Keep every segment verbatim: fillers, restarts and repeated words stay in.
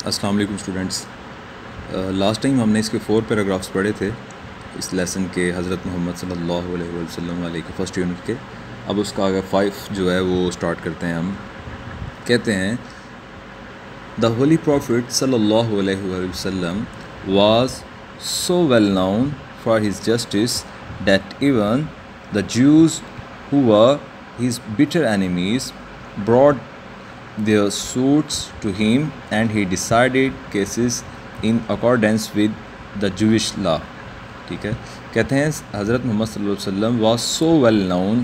السلام علیکم students. Last time ہم نے اس کے فور پیراگرافس پڑھے تھے اس لیسن کے حضرت محمد صلی اللہ علیہ وسلم علیہ کے فرسٹ یونٹ کے. اب اس کا آگے فائیو جو ہے وہ اسٹارٹ کرتے ہیں. ہم کہتے ہیں دا ہولی پروفٹ صلی اللہ علیہ وسلم was so well known for his justice that even the Jews who were his bitter enemies brought their suits to him and he decided cases in accordance with the Jewish law. ٹھیک ہے, کہتے ہیں حضرت محمد صلی اللہ علیہ وسلم was so well known,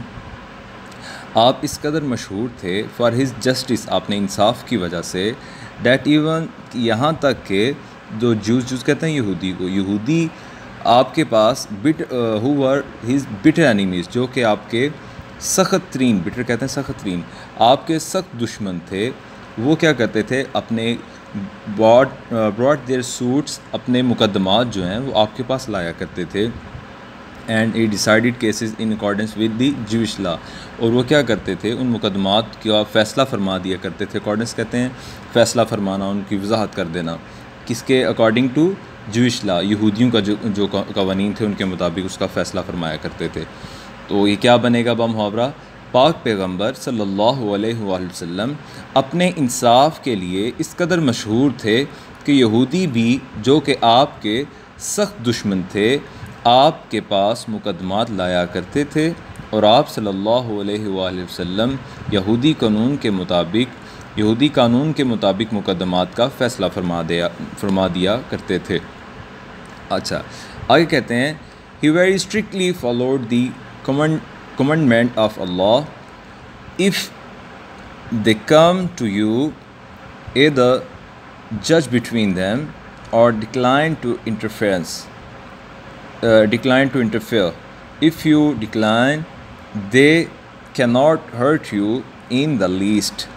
آپ اس قدر مشہور تھے for his justice, آپ نے انصاف کی وجہ سے, that even یہاں تک کہ جو جوز جوز کہتے ہیں یہودی کو, یہودی آپ کے پاس bit who were his bitter enemies, جو کہ آپ کے سخت ترین, bitter کہتے ہیں سخت ترین, آپ کے سخت دشمن تھے, وہ کیا کرتے تھے اپنے brought brought their suits, اپنے مقدمات جو ہیں وہ آپ کے پاس لایا کرتے تھے. And he decided cases in accordance with the Jewish law, اور وہ کیا کرتے تھے ان مقدمات کا فیصلہ فرما دیا کرتے تھے. accordance کہتے ہیں فیصلہ فرمانا, ان کی وضاحت کر دینا, کس کے according to Jewish law, یہودیوں کا جو جو قوانین تھے ان کے مطابق اس کا فیصلہ فرمایا کرتے تھے. تو یہ کیا بنے گا بمحاورہ, پاک پیغمبر صلی اللہ علیہ وآلہ وسلم اپنے انصاف کے لیے اس قدر مشہور تھے کہ یہودی بھی جو کہ آپ کے سخت دشمن تھے آپ کے پاس مقدمات لایا کرتے تھے, اور آپ صلی اللہ علیہ وآلہ وسلم یہودی قانون کے مطابق یہودی قانون کے مطابق مقدمات کا فیصلہ فرما دیا فرما دیا کرتے تھے. اچھا, آگے کہتے ہیں he very strictly followed the command commandment of Allah. If they come to you, either judge between them or decline to interference uh, decline to interfere. If you decline, they cannot hurt you in the least.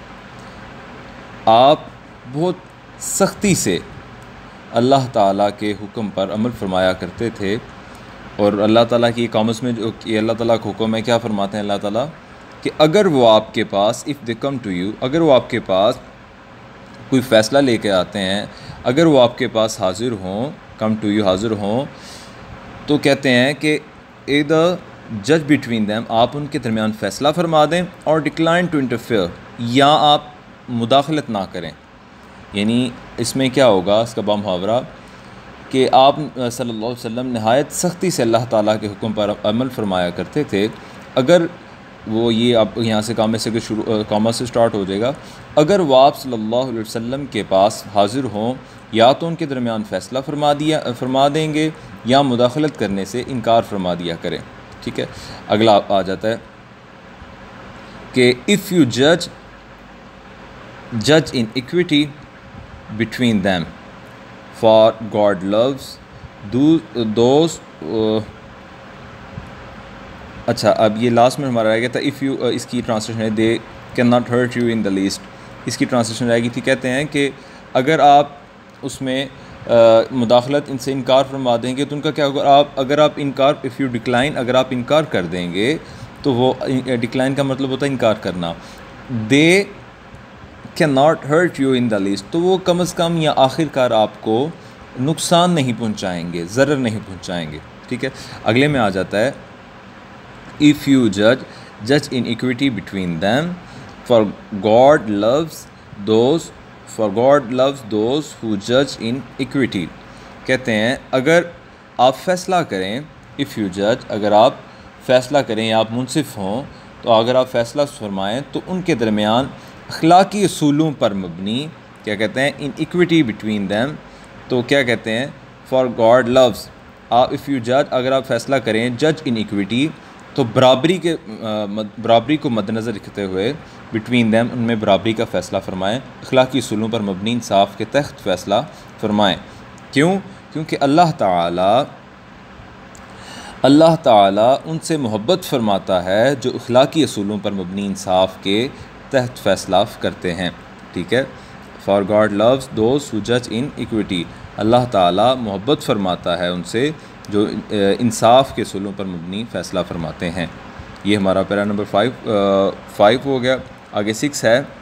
آپ بہت سختی سے اللہ تعالیٰ کے حکم پر عمل فرمایا کرتے تھے, اور اللہ تعالیٰ کی کامنس میں جو کہ اللہ تعالیٰ کا حکم ہے, کیا فرماتے ہیں اللہ تعالیٰ کہ اگر وہ آپ کے پاس if they come to you, اگر وہ آپ کے پاس کوئی فیصلہ لے کے آتے ہیں, اگر وہ آپ کے پاس حاضر ہوں, کم ٹو یو حاضر ہوں, تو کہتے ہیں کہ ایدر جج بٹوین دیم, آپ ان کے درمیان فیصلہ فرما دیں, اور ڈکلائن ٹو انٹرفیئر, یا آپ مداخلت نہ کریں. یعنی اس میں کیا ہوگا, اس کا بمحاورہ کہ آپ صلی اللہ علیہ وسلم نہایت سختی سے اللہ تعالیٰ کے حکم پر عمل فرمایا کرتے تھے. اگر وہ یہ اب یہاں سے کامے سے شروع کامہ سے سٹارٹ ہو جائے گا, اگر وہ آپ صلی اللہ علیہ وسلم کے پاس حاضر ہوں, یا تو ان کے درمیان فیصلہ فرما دیا فرما دیں گے یا مداخلت کرنے سے انکار فرما دیا کریں. ٹھیک ہے, اگلا آ جاتا ہے کہ اف یو جج جج in equity between them, for God loves those اچھا اب یہ لاسٹ میں ہمارا رہ گیا تھا if you اس کی ٹرانسلیشن ہے they cannot hurt you in the least, اس کی ٹرانسلیشن رہ گئی تھی. کہتے ہیں کہ اگر آپ اس میں مداخلت ان سے انکار فرما دیں گے تو ان کا کیا ہوگا, آپ اگر آپ انکار if you decline, اگر آپ انکار کر دیں گے تو وہ ڈکلائن کا مطلب ہوتا ہے انکار کرنا. they cannot hurt you in the least, تو وہ کم از کم یا آخر کار آپ کو نقصان نہیں پہنچائیں گے, ضرر نہیں پہنچائیں گے. ٹھیک ہے, اگلے میں آ جاتا ہے if you judge judge in equity between them, for God loves those for God loves those who judge in equity. کہتے ہیں اگر آپ فیصلہ کریں, if you judge, اگر آپ فیصلہ کریں یا آپ منصف ہوں, تو اگر آپ فیصلہ فرمائیں تو ان کے درمیان اخلاقی اصولوں پر مبنی, کیا کہتے ہیں ان ایکویٹی بٹوین دیم, تو کیا کہتے ہیں فار گاڈ لوز, آپ اف یو جج, اگر آپ فیصلہ کریں جج ان ایکویٹی, تو برابری کے برابری کو مد نظر رکھتے ہوئے بٹوین دیم, ان میں برابری کا فیصلہ فرمائیں, اخلاقی اصولوں پر مبنی انصاف کے تحت فیصلہ فرمائیں. کیوں؟ کیونکہ اللہ تعالیٰ اللہ تعالیٰ ان سے محبت فرماتا ہے جو اخلاقی اصولوں پر مبنی انصاف کے تحت فیصلہ کرتے ہیں. ٹھیک ہے, for God loves those who جج ان ایکویٹی, اللہ تعالیٰ محبت فرماتا ہے ان سے جو انصاف کے اصولوں پر مبنی فیصلہ فرماتے ہیں. یہ ہمارا پیرا نمبر فائیو فائیو ہو گیا. آگے سکس ہے